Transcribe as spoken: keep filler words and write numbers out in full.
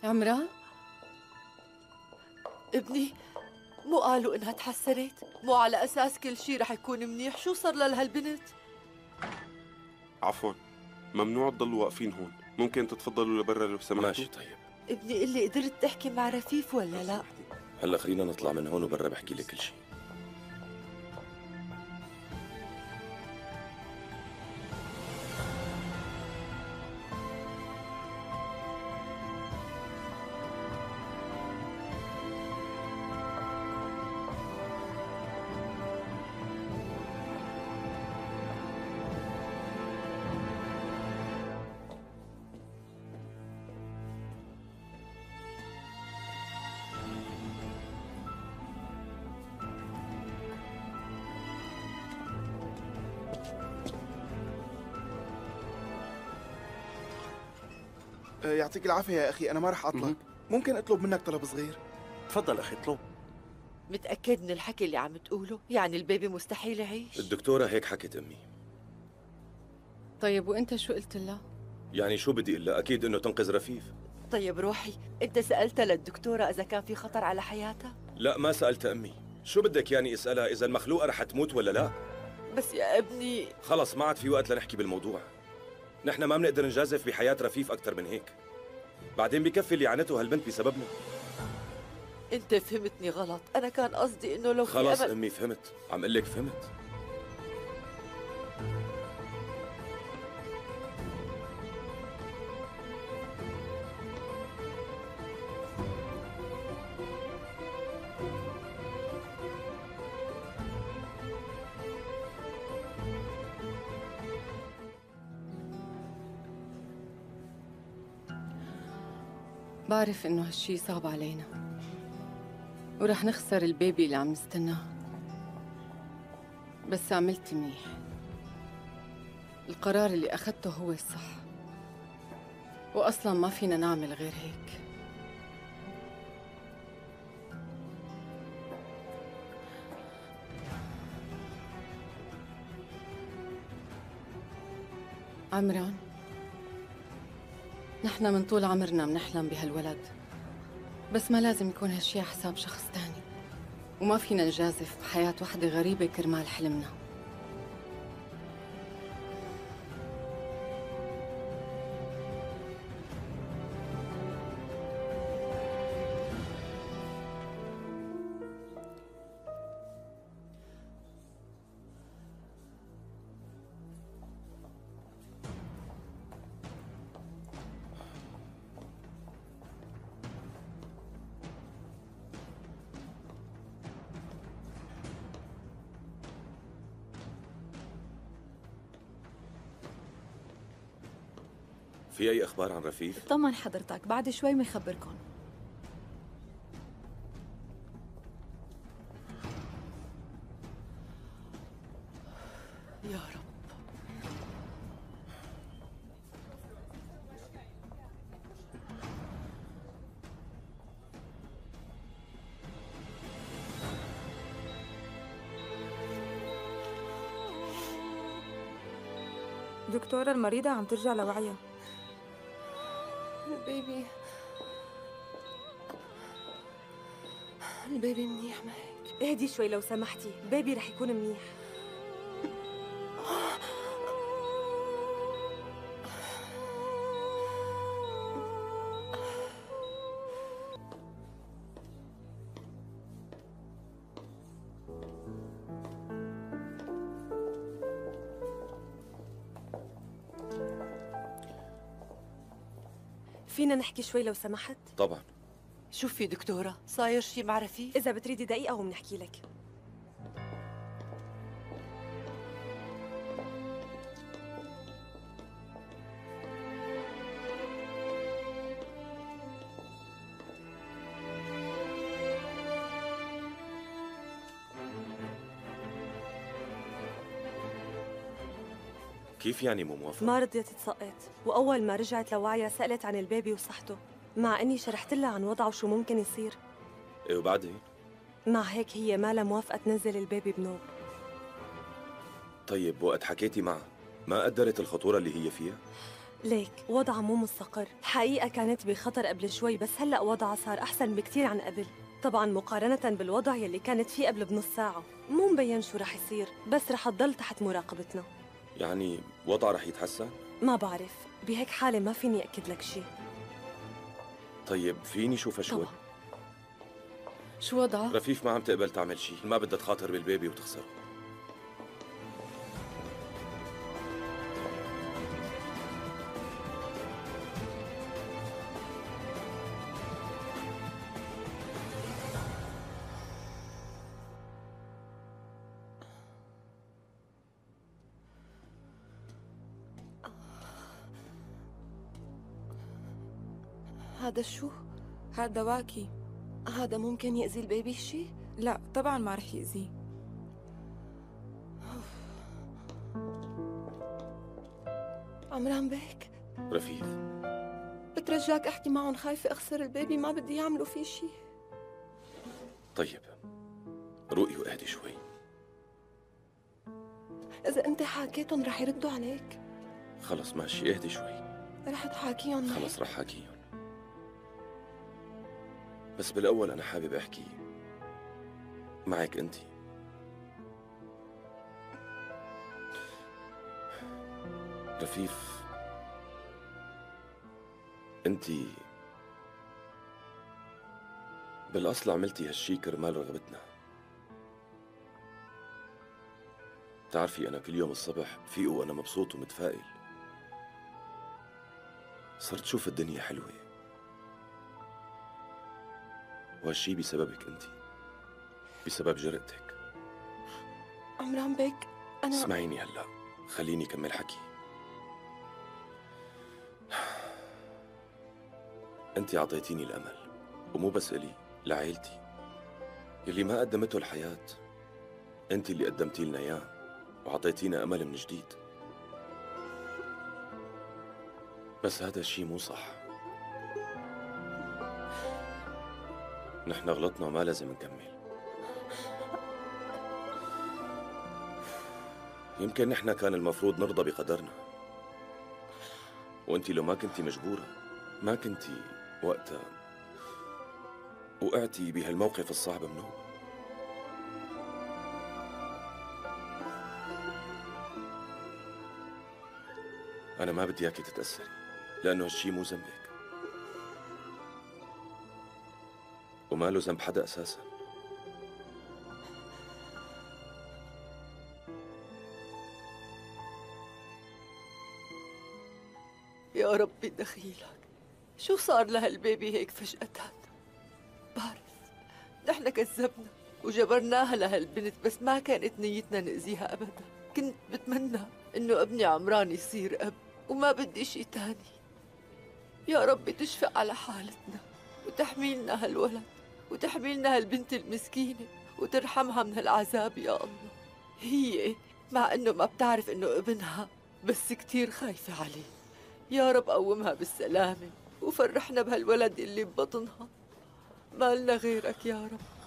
عمران؟ ابني، مو قالوا انها تحسنت؟ مو على اساس كل شيء رح يكون منيح؟ شو صار لهالبنت؟ عفوا، ممنوع تضلوا واقفين هون، ممكن تتفضلوا لبرا لو سمحتوا؟ ماشي طيب. ابني قل لي، قدرت تحكي مع رفيف ولا لا؟ هلا خلينا نطلع من هون وبرا بحكي لك كل شيء. يعطيك العافية يا أخي، أنا ما رح أطلق. ممكن أطلب منك طلب صغير؟ تفضل أخي اطلب. متأكد من الحكي اللي عم تقوله؟ يعني البيبي مستحيل يعيش؟ الدكتورة هيك حكت أمي. طيب وأنت شو قلت لها؟ يعني شو بدي إلا أكيد إنه تنقذ رفيف. طيب روحي، أنت سألتها للدكتورة إذا كان في خطر على حياتها؟ لا ما سألت أمي. شو بدك يعني أسألها إذا المخلوقة رح تموت ولا لا؟ بس يا ابني خلص ما عاد في وقت لنحكي بالموضوع. نحن ما بنقدر نجازف بحياة رفيف أكثر من هيك. بعدين بكفي اللي عانته هالبنت بسببنا. أنت فهمتني غلط، أنا كان قصدي إنه لو خلص أمل... أمي فهمت، عم قلك فهمت. بعرف إنه هالشي صعب علينا ورح نخسر البيبي اللي عم نستناه، بس عملت منيح. القرار اللي أخدته هو الصح، وأصلاً ما فينا نعمل غير هيك. عمران، نحن من طول عمرنا منحلم بهالولد، بس ما لازم يكون هالشي على حساب شخص تاني، وما فينا نجازف بحياة وحدة غريبة كرمال حلمنا. في أي أخبار عن رفيف؟ طمن حضرتك، بعد شوي بنخبركم. يا رب. دكتورة، المريضة عم ترجع لوعيها. البيبي البيبي منيح ما هيك؟ اهدي شوي لو سمحتي، البيبي رح يكون منيح. فينا نحكي شوي لو سمحت؟ طبعا. شوفي دكتورة، صاير شي مع رفيف؟ إذا بتريدي دقيقة وبنحكي لك. كيف يعني مو موافقة؟ ما رضيت تسقط، وأول ما رجعت لوعيها سألت عن البيبي وصحته، مع إني شرحت لها عن وضعه وشو ممكن يصير. إيه وبعدين؟ مع هيك هي ما لها موافقة تنزل البيبي بنوب. طيب وقت حكيتي معها ما قدرت الخطورة اللي هي فيها؟ ليك وضعها مو مستقر، الحقيقة كانت بخطر قبل شوي بس هلأ وضعها صار أحسن بكتير عن قبل. طبعا مقارنة بالوضع يلي كانت فيه قبل بنص ساعة، مو مبين شو رح يصير، بس رح تضل تحت مراقبتنا. يعني وضعها رح يتحسن؟ ما بعرف، بهيك حالة ما فيني أكد لك شيء. طيب فيني شوفها شوي؟ طبعا. شو وضعها؟ رفيف ما عم تقبل تعمل شيء، ما بدها تخاطر بالبيبي وتخسره. هذا شو؟ هاد دواكي. هذا ممكن يأذي البيبي شي؟ لا طبعا ما رح يأذيه. عمران بيك، رفيف بترجاك احكي معهم، خايفة اخسر البيبي، ما بدي يعملوا فيه شي. طيب روقي واهدي شوي. إذا أنت حاكيتهم رح يردوا عليك. خلص ماشي اهدي شوي. رح تحاكيهم معي؟ خلص رح حاكيهم، بس بالأول أنا حابب أحكي معك أنت. رفيف، أنت بالأصل عملتي هالشي كرمال رغبتنا. بتعرفي أنا كل يوم الصبح فيق وأنا مبسوط ومتفائل. صرت شوف الدنيا حلوة، وهالشي بسببك أنت، بسبب جرأتك. عمران بيك أنا اسمعيني هلأ، خليني كمل حكي. أنت أعطيتيني الأمل، ومو بس إلي، لعائلتي يلي ما قدمته الحياة. أنت اللي قدمتي لنا إياه وعطيتينا أمل من جديد. بس هذا الشي مو صح. نحن غلطنا وما لازم نكمل. يمكن نحن كان المفروض نرضى بقدرنا، وانتي لو ما كنتي مجبورة ما كنتي وقتها وقعتي بهالموقف الصعب منه. أنا ما بدي إياكي تتأثري، لأنه هالشي مو ذنبك وما له ذنب حدا أساساً. يا ربي دخيلك، شو صار لهالبيبي هيك فجأة؟ بعرف نحن كذبنا وجبرناها لهالبنت، بس ما كانت نيتنا نأذيها أبدا. كنت بتمنى إنه ابني عمران يصير أب، وما بدي شي تاني. يا ربي تشفق على حالتنا وتحميلنا هالولد وتحميلنا هالبنت المسكينة وترحمها من هالعذاب يا الله. هي مع إنه ما بتعرف إنه ابنها، بس كتير خايفة عليه. يا رب قومها بالسلامة وفرحنا بهالولد اللي ببطنها. ما لنا غيرك يا رب.